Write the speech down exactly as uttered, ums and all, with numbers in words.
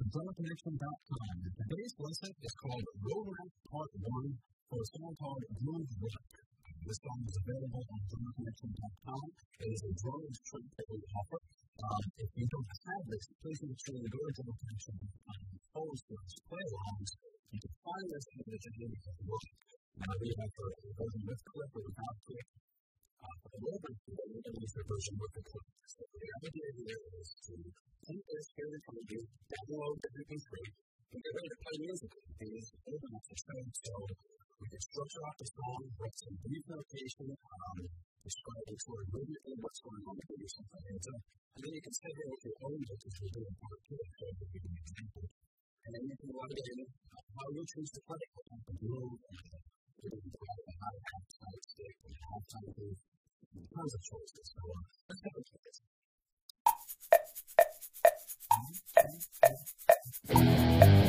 drummer connection dot com. Today's lesson is called Road Rap Part one for a song called Groove Rock. This song is available on drummer connection dot com. It is a drummer's treat that we offer. Um, if you don't have this, please make sure you go to drummer connection dot com and follow us, play alongs. You can find this in the video as well. Now, we have a version with clip or without clip. Uh, for the lower version, we're going to use the version with the clip. So the idea here is to take this here in front of you, download the M P three, and get ready to play music. These open up the show, so we can structure out the song, write some brief notation, um, describing sort of movement and what's going on with you, something like that. And then you can sit here with your own notes as we're doing part two, so we'll give you an example. And then you can log in how you choose to play, what type of groove, and you can play a high half side stick, and half time groove, tons of choices. So uh, let's have a look at this.